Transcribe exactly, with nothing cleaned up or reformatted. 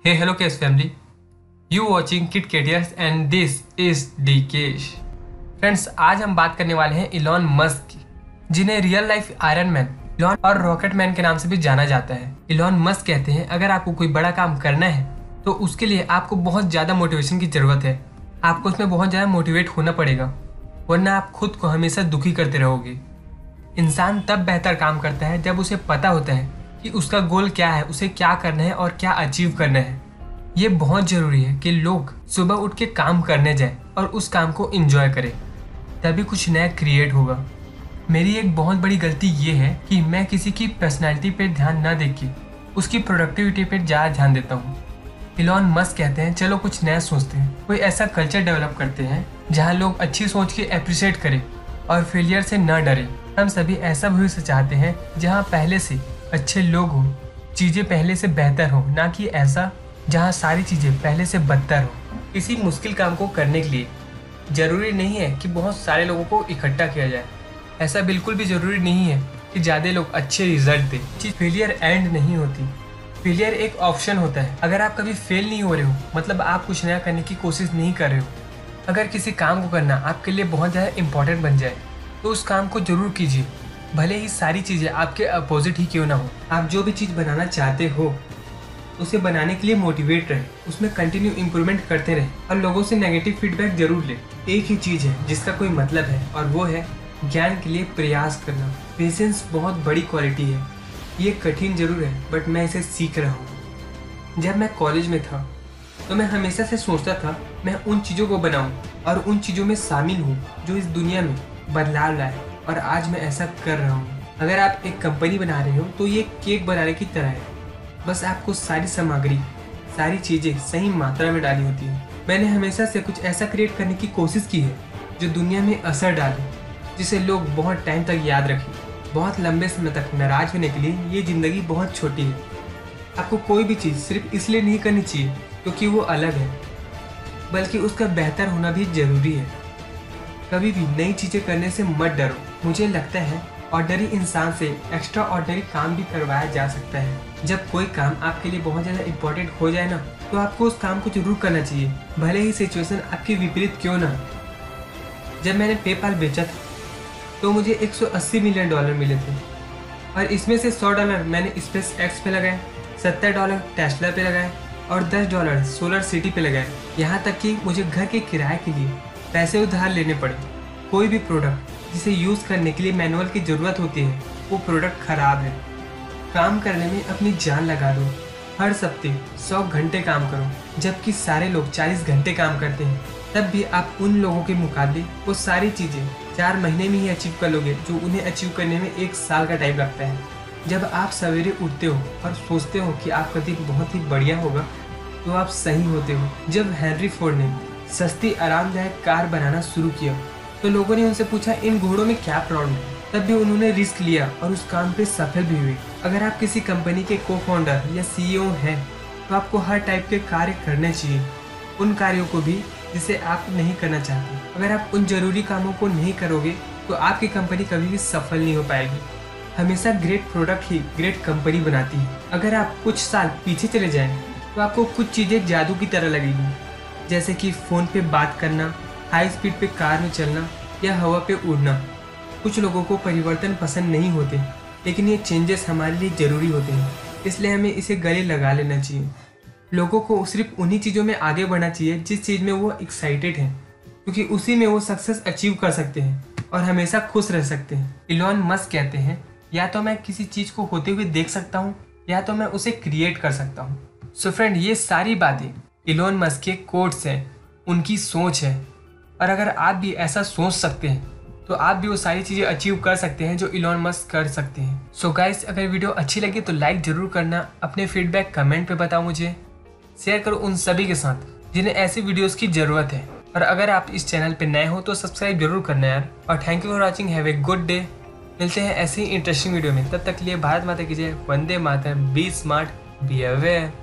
Hey, hello, Case family. You watching KitKTS and this is D Kesh. Friends, आज हम बात करने वाले हैं इलॉन मस्क की, जिन्हें real life iron man Elon और रॉकेट मैन के नाम से भी जाना जाता है। इलॉन मस्क कहते हैं, अगर आपको कोई बड़ा काम करना है तो उसके लिए आपको बहुत ज़्यादा मोटिवेशन की ज़रूरत है। आपको उसमें बहुत ज़्यादा मोटिवेट होना पड़ेगा, वरना आप खुद को हमेशा दुखी करते रहोगे। इंसान तब बेहतर काम करता है जब उसे पता होता है कि उसका गोल क्या है, उसे क्या करना है और क्या अचीव करना है। ये बहुत ज़रूरी है कि लोग सुबह उठ के काम करने जाएं और उस काम को एंजॉय करें, तभी कुछ नया क्रिएट होगा। मेरी एक बहुत बड़ी गलती ये है कि मैं किसी की पर्सनैलिटी पे ध्यान ना दे के उसकी प्रोडक्टिविटी पे ज़्यादा ध्यान देता हूँ। इलॉन मस्क कहते हैं, चलो कुछ नया सोचते हैं, कोई ऐसा कल्चर डेवलप करते हैं जहाँ लोग अच्छी सोच के अप्रिशिएट करें और फेलियर से न डरें। हम सभी ऐसा भविष्य चाहते हैं जहाँ पहले से अच्छे लोग हों, चीज़ें पहले से बेहतर हों, ना कि ऐसा जहाँ सारी चीज़ें पहले से बदतर हो। किसी मुश्किल काम को करने के लिए ज़रूरी नहीं है कि बहुत सारे लोगों को इकट्ठा किया जाए। ऐसा बिल्कुल भी ज़रूरी नहीं है कि ज़्यादा लोग अच्छे रिजल्ट दें। चीज़ फेलियर एंड नहीं होती, फेलियर एक ऑप्शन होता है। अगर आप कभी फेल नहीं हो रहे हो, मतलब आप कुछ नया करने की कोशिश नहीं कर रहे हो। अगर किसी काम को करना आपके लिए बहुत ज़्यादा इम्पोर्टेंट बन जाए तो उस काम को ज़रूर कीजिए, भले ही सारी चीज़ें आपके अपोजिट ही क्यों ना हो। आप जो भी चीज़ बनाना चाहते हो उसे बनाने के लिए मोटिवेट रहे, उसमें कंटिन्यू इम्प्रूवमेंट करते रहे और लोगों से नेगेटिव फीडबैक जरूर ले। एक ही चीज़ है जिसका कोई मतलब है और वो है ज्ञान के लिए प्रयास करना। पेशेंस बहुत बड़ी क्वालिटी है, ये कठिन जरूर है बट मैं इसे सीख रहा हूँ। जब मैं कॉलेज में था तो मैं हमेशा से सोचता था मैं उन चीज़ों को बनाऊँ और उन चीज़ों में शामिल हूँ जो इस दुनिया में बदलाव लाए, और आज मैं ऐसा कर रहा हूँ। अगर आप एक कंपनी बना रहे हो तो ये केक बनाने की तरह है, बस आपको सारी सामग्री, सारी चीज़ें सही मात्रा में डाली होती है। मैंने हमेशा से कुछ ऐसा क्रिएट करने की कोशिश की है जो दुनिया में असर डाले, जिसे लोग बहुत टाइम तक याद रखें। बहुत लंबे समय तक नाराज होने के लिए ये ज़िंदगी बहुत छोटी है। आपको कोई भी चीज़ सिर्फ इसलिए नहीं करनी चाहिए क्योंकि वो अलग है, बल्कि उसका बेहतर होना भी ज़रूरी है। कभी भी नई चीज़ें करने से मत डरो। मुझे लगता है ऑर्डनरी इंसान से एक्स्ट्रा ऑर्डनरी काम भी करवाया जा सकता है। जब कोई काम आपके लिए बहुत ज़्यादा इम्पोर्टेंट हो जाए ना, तो आपको उस काम को जरूर करना चाहिए, भले ही सिचुएशन आपकी विपरीत क्यों ना हो। जब मैंने पेपाल बेचा था तो मुझे एक सौ अस्सी मिलियन डॉलर मिले थे, और इसमें से सौ डॉलर मैंने स्पेस एक्स पे लगाए, सत्तर डॉलर टेस्ला पे लगाए और दस डॉलर सोलर सिटी पे लगाए। यहाँ तक कि मुझे घर के किराए के लिए पैसे उधार लेने पड़े। कोई भी प्रोडक्ट जिसे यूज़ करने के लिए मैनुअल की ज़रूरत होती है, वो प्रोडक्ट ख़राब है। काम करने में अपनी जान लगा दो। हर हफ्ते सौ घंटे काम करो, जबकि सारे लोग चालीस घंटे काम करते हैं। तब भी आप उन लोगों के मुकाबले वो सारी चीज़ें चार महीने में ही अचीव कर लोगे जो उन्हें अचीव करने में एक साल का टाइम लगता है। जब आप सवेरे उठते हो और सोचते हो कि आपका दिन बहुत ही बढ़िया होगा, तो आप सही होते हो। जब हेनरी फोर्ड ने सस्ती आरामदायक कार बनाना शुरू किया तो लोगों ने उनसे पूछा, इन घोड़ों में क्या प्रॉब्लम है? तब भी उन्होंने रिस्क लिया और उस काम पे सफल भी हुए। अगर आप किसी कंपनी के को फाउंडर या सीईओ हैं तो आपको हर टाइप के कार्य करने चाहिए, उन कार्यों को भी जिसे आप नहीं करना चाहते। अगर आप उन जरूरी कामों को नहीं करोगे तो आपकी कंपनी कभी भी सफल नहीं हो पाएगी। हमेशा ग्रेट प्रोडक्ट ही ग्रेट कंपनी बनाती है। अगर आप कुछ साल पीछे चले जाएं तो आपको कुछ चीज़ें जादू की तरह लगेगी, जैसे कि फ़ोन पे बात करना, हाई स्पीड पे कार में चलना या हवा पे उड़ना। कुछ लोगों को परिवर्तन पसंद नहीं होते, लेकिन ये चेंजेस हमारे लिए ज़रूरी होते हैं, इसलिए हमें इसे गले लगा लेना चाहिए। लोगों को सिर्फ उन्हीं चीज़ों में आगे बढ़ना चाहिए जिस चीज़ में वो एक्साइटेड हैं, क्योंकि उसी में वो सक्सेस अचीव कर सकते हैं और हमेशा खुश रह सकते हैं। इलॉन मस्क कहते हैं, या तो मैं किसी चीज़ को होते हुए देख सकता हूँ या तो मैं उसे क्रिएट कर सकता हूँ। सो फ्रेंड, ये सारी बातें इलॉन मस्क के कोट्स हैं, उनकी सोच है, और अगर आप भी ऐसा सोच सकते हैं तो आप भी वो सारी चीज़ें अचीव कर सकते हैं जो इलॉन मस्क कर सकते हैं। सो गाइस, अगर वीडियो अच्छी लगी तो लाइक ज़रूर करना, अपने फीडबैक कमेंट पे बताओ मुझे, शेयर करो उन सभी के साथ जिन्हें ऐसी वीडियोस की ज़रूरत है, और अगर आप इस चैनल पे नए हो तो सब्सक्राइब जरूर करना यार। और thank you for watching, have a good day. मिलते हैं ऐसे ही इंटरेस्टिंग वीडियो में, तब तक के लिए भारत माता की जय, Vande Mataram, be smart, be aware.